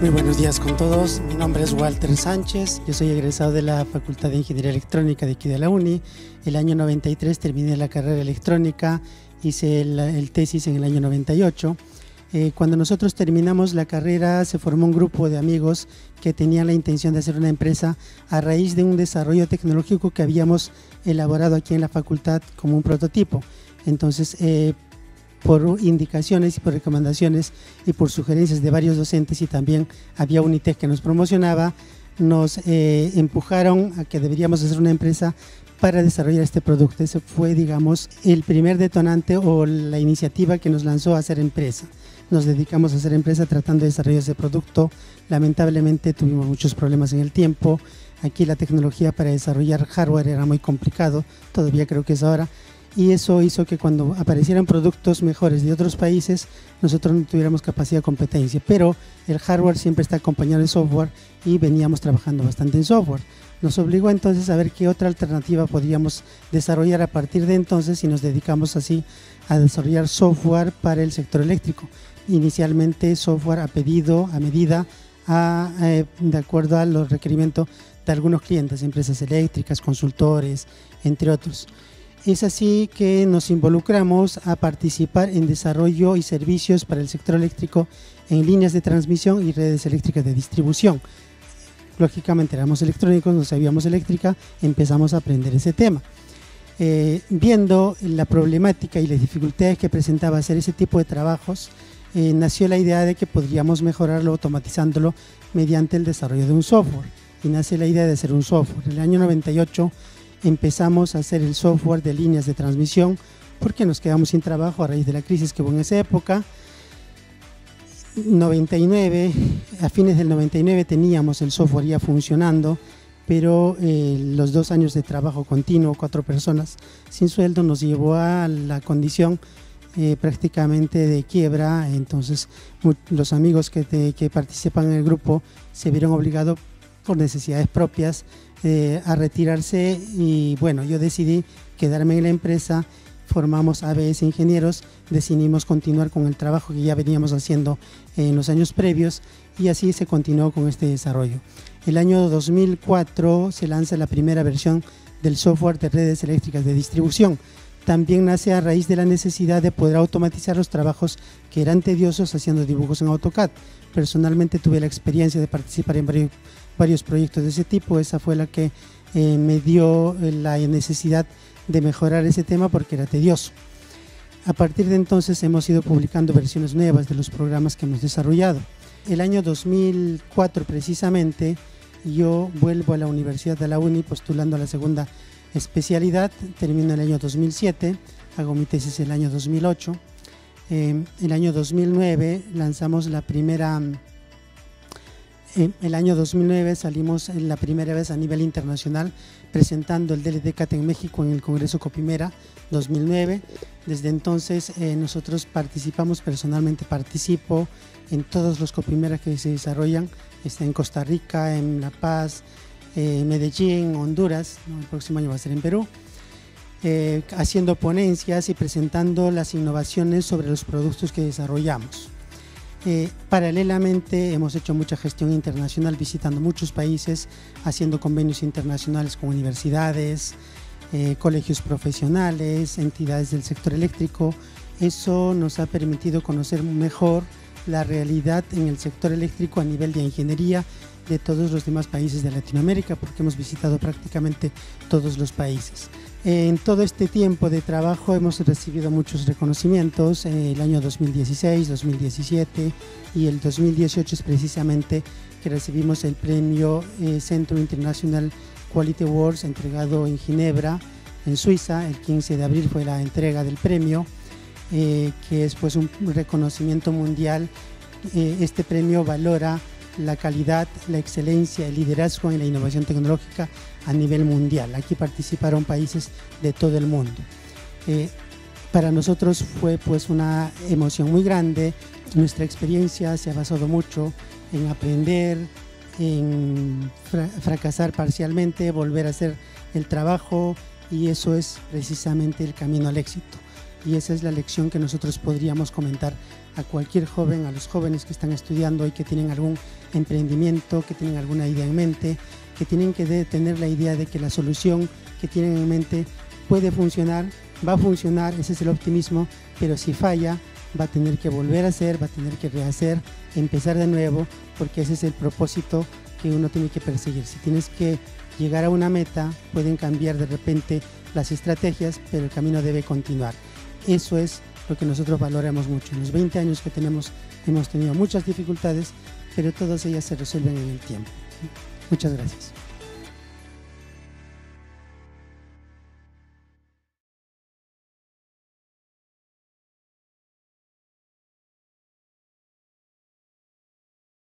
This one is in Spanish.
Muy buenos días con todos. Mi nombre es Walter Sánchez. Yo soy egresado de la Facultad de Ingeniería Electrónica de aquí de la UNI. El año 93 terminé la carrera electrónica, hice el tesis en el año 98. Cuando nosotros terminamos la carrera se formó un grupo de amigos que tenían la intención de hacer una empresa a raíz de un desarrollo tecnológico que habíamos elaborado aquí en la facultad como un prototipo. Entonces, por indicaciones y por recomendaciones y por sugerencias de varios docentes, y también había Unitec que nos promocionaba, nos empujaron a que deberíamos hacer una empresa para desarrollar este producto. Ese fue, digamos, el primer detonante o la iniciativa que nos lanzó a hacer empresa. Nos dedicamos a hacer empresa tratando de desarrollar ese producto. Lamentablemente tuvimos muchos problemas en el tiempo. Aquí la tecnología para desarrollar hardware era muy complicado, todavía creo que es ahora. Y eso hizo que cuando aparecieran productos mejores de otros países, nosotros no tuviéramos capacidad de competencia. Pero el hardware siempre está acompañado de software y veníamos trabajando bastante en software. Nos obligó entonces a ver qué otra alternativa podíamos desarrollar a partir de entonces, y nos dedicamos así a desarrollar software para el sector eléctrico. Inicialmente software a pedido, a medida, de acuerdo a los requerimientos de algunos clientes, empresas eléctricas, consultores, entre otros. Es así que nos involucramos a participar en desarrollo y servicios para el sector eléctrico en líneas de transmisión y redes eléctricas de distribución. Lógicamente éramos electrónicos, no sabíamos eléctrica, empezamos a aprender ese tema. Viendo la problemática y las dificultades que presentaba hacer ese tipo de trabajos, nació la idea de que podríamos mejorarlo automatizándolo mediante el desarrollo de un software. Y nace la idea de hacer un software. En el año 98 empezamos a hacer el software de líneas de transmisión porque nos quedamos sin trabajo a raíz de la crisis que hubo en esa época. 99, a fines del 99 teníamos el software ya funcionando, pero los 2 años de trabajo continuo, 4 personas sin sueldo, nos llevó a la condición prácticamente de quiebra. Entonces los amigos que participan en el grupo se vieron obligados por necesidades propias a retirarse, y bueno, yo decidí quedarme en la empresa. Formamos ABS Ingenieros, decidimos continuar con el trabajo que ya veníamos haciendo en los años previos, y así se continuó con este desarrollo. El año 2004 se lanza la primera versión del software de redes eléctricas de distribución. También nace a raíz de la necesidad de poder automatizar los trabajos que eran tediosos haciendo dibujos en AutoCAD. Personalmente tuve la experiencia de participar en varios proyectos de ese tipo. Esa fue la que me dio la necesidad de mejorar ese tema porque era tedioso. A partir de entonces hemos ido publicando versiones nuevas de los programas que hemos desarrollado. El año 2004 precisamente yo vuelvo a la Universidad de la UNI postulando a la segunda especialidad. Termino el año 2007, hago mi tesis el año 2008. El año 2009 lanzamos la primera. El año 2009 salimos la primera vez a nivel internacional presentando el DLD-CAT en México en el Congreso Copimera 2009. Desde entonces nosotros participamos, personalmente participo en todos los Copimera que se desarrollan, en Costa Rica, en La Paz, Medellín, Honduras, ¿no? El próximo año va a ser en Perú, haciendo ponencias y presentando las innovaciones sobre los productos que desarrollamos. Paralelamente hemos hecho mucha gestión internacional, visitando muchos países, haciendo convenios internacionales con universidades, colegios profesionales, entidades del sector eléctrico. Eso nos ha permitido conocer mejor la realidad en el sector eléctrico a nivel de ingeniería de todos los demás países de Latinoamérica, porque hemos visitado prácticamente todos los países. En todo este tiempo de trabajo hemos recibido muchos reconocimientos. El año 2016, 2017 y el 2018 es precisamente que recibimos el premio Centro International Quality Awards, entregado en Ginebra, en Suiza. El 15 de abril fue la entrega del premio, que es pues un reconocimiento mundial. Este premio valora la calidad, la excelencia, el liderazgo en la innovación tecnológica a nivel mundial. Aquí participaron países de todo el mundo. Para nosotros fue pues una emoción muy grande. Nuestra experiencia se ha basado mucho en aprender, en fracasar parcialmente, volver a hacer el trabajo, y eso es precisamente el camino al éxito. y esa es la lección que nosotros podríamos comentar a cualquier joven, a los jóvenes que están estudiando y que tienen algún emprendimiento, que tienen alguna idea en mente, que tienen que tener la idea de que la solución que tienen en mente puede funcionar, va a funcionar, ese es el optimismo, pero si falla va a tener que volver a hacer, va a tener que rehacer, empezar de nuevo, porque ese es el propósito que uno tiene que perseguir. Si tienes que llegar a una meta, pueden cambiar de repente las estrategias, pero el camino debe continuar. Eso es lo que nosotros valoramos mucho. En los 20 años que tenemos, hemos tenido muchas dificultades, pero todas ellas se resuelven en el tiempo. Muchas gracias.